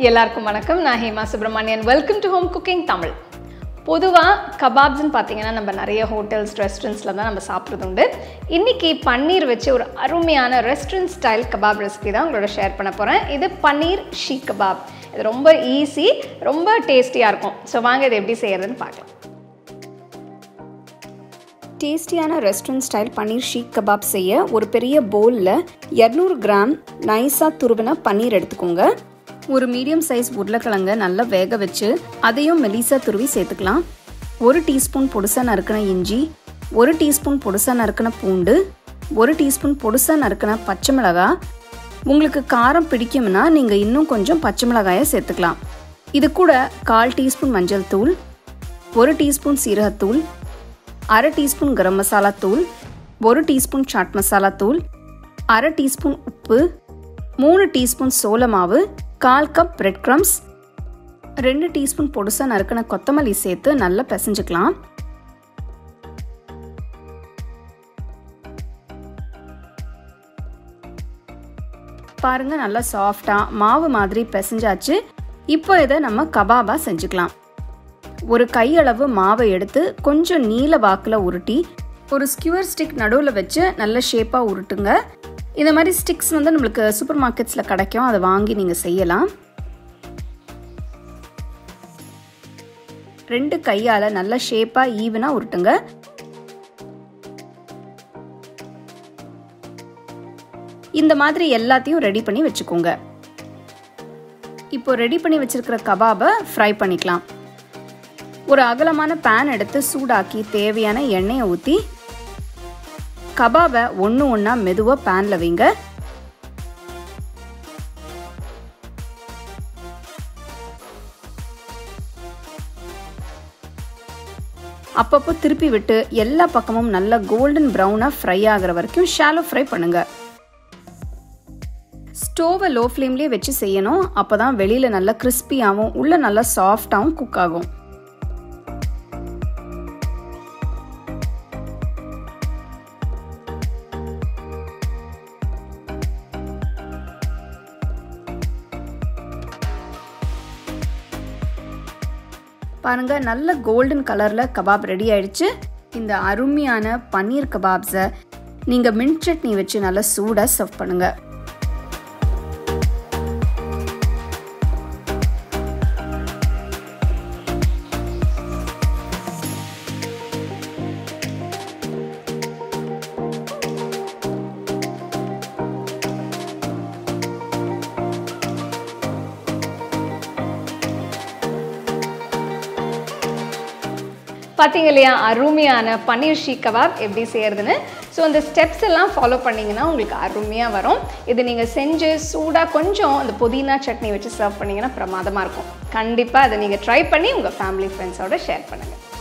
எல்லாருக்கும் வணக்கம். நான் Hema Subramanian. Welcome to home cooking Tamil. பொதுவாக கபாப்ஸ்ன்னு பார்த்தீங்கன்னா நம்ம நிறைய ஹோட்டல்ஸ் ரெஸ்டாரண்ட்ஸில் தான் நம்ம சாப்பிட்றது உண்டு. இன்றைக்கி பன்னீர் வச்சு ஒரு அருமையான ரெஸ்டாரண்ட் ஸ்டைல் கபாப் ரெசிபி தான் உங்களோட ஷேர் பண்ண போகிறேன். இது பன்னீர் ஷீக் கபாப். இது ரொம்ப ஈஸி, ரொம்ப டேஸ்டியாக இருக்கும். ஸோ வாங்க இது எப்படி செய்கிறதுன்னு பார்க்கலாம். டேஸ்டியான ரெஸ்டாரண்ட் ஸ்டைல் பன்னீர் ஷீக் கபாப் செய்ய ஒரு பெரிய பவுலில் 200 கிராம் நைஸாக துருவின பன்னீர் எடுத்துக்கோங்க. ஒரு மீடியம் சைஸ் உருளைக்கிழங்க நல்லா வேக வச்சு அதையும் மெலிசா துருவி சேர்த்துக்கலாம். 1 டீஸ்பூன் பொடுசாக நறுக்கின இஞ்சி, 1 டீஸ்பூன் பொடுசாக நறுக்கின பூண்டு, 1 டீஸ்பூன் பொடுசாக நறுக்கின பச்சை மிளகாய். உங்களுக்கு காரம் பிடிக்கும்னா நீங்கள் இன்னும் கொஞ்சம் பச்சை மிளகாயை சேர்த்துக்கலாம். இது கூட 1/4 டீஸ்பூன் மஞ்சள் தூள், 1 டீஸ்பூன் சீரகத்தூள், 1/2 டீஸ்பூன் கரம் மசாலா தூள், 1 டீஸ்பூன் சாட் மசாலா தூள், 1/2 டீஸ்பூன் உப்பு, 3 டீஸ்பூன் சோள மாவு, 1/4 கப் பிரெட் க்ரம்ஸ், 2 டீஸ்பூன் பொடுசாக நறுக்கின கொத்தமல்லி சேர்த்து நல்லா பிசைஞ்சுக்கலாம். பாருங்க, நல்லா சாஃப்டாக மாவு மாதிரி பிசைஞ்சாச்சு. இப்போ இதை நம்ம கபாபாக செஞ்சுக்கலாம். ஒரு கையளவு மாவை எடுத்து கொஞ்சம் நீல வாக்கில் உருட்டி ஒரு ஸ்கியூர் ஸ்டிக் நடுவில் வச்சு நல்ல ஷேப்பாக உருட்டுங்க. இந்த மாதிரி ஸ்டிக்ஸ் நம்மளுக்கு சூப்பர் மார்க்கெட்ஸில் கிடைக்கும், அதை வாங்கி நீங்கள் செய்யலாம். 2 கையால் நல்ல ஷேப்பாக ஈவனாக உருட்டுங்க. இந்த மாதிரி எல்லாத்தையும் ரெடி பண்ணி வச்சுக்கோங்க. இப்போ ரெடி பண்ணி வச்சிருக்கிற கபாபை ஃப்ரை பண்ணிக்கலாம். ஒரு அகலமான பேன் எடுத்து சூடாக்கி தேவையான எண்ணெயை ஊற்றி கபாபை ஒன்று ஒன்றா மெதுவாக பேனில் வைங்க. அப்பப்போ திருப்பி விட்டு எல்லா பக்கமும் நல்லா கோல்டன் ப்ரௌனாக ஃப்ரை ஆகிற வரைக்கும் ஷாலோ ஃப்ரை பண்ணுங்க. ஸ்டோவை லோ ஃப்ளேம்லேயே வச்சு செய்யணும். அப்போ தான் வெளியில் நல்லா கிறிஸ்பியாகவும் உள்ள நல்லா சாஃப்டாகவும் குக் ஆகும். பாருங்க, நல்ல கோல்டன் கலரில் கபாப் ரெடி ஆயிடுச்சு. இந்த அருமையான பன்னீர் கபாப்ஸை நீங்கள் மின்ட் சட்னி வச்சு நல்லா சூடாக சர்வ் பண்ணுங்க. பார்த்தீங்க இல்லையா, அருமையான பன்னீர் ஷீக் கபாப் எப்படி செய்யறதுன்னு. ஸோ அந்த ஸ்டெப்ஸ் எல்லாம் ஃபாலோ பண்ணிங்கன்னா உங்களுக்கு அருமையாக வரும். இது நீங்கள் செஞ்சு சூடாக கொஞ்சம் அந்த புதினா சட்னி வச்சு சர்வ் பண்ணிங்கன்னா பிரமாதமாக இருக்கும். கண்டிப்பாக அதை நீங்கள் ட்ரை பண்ணி உங்கள் ஃபேமிலி ஃப்ரெண்ட்ஸோட ஷேர் பண்ணுங்கள்.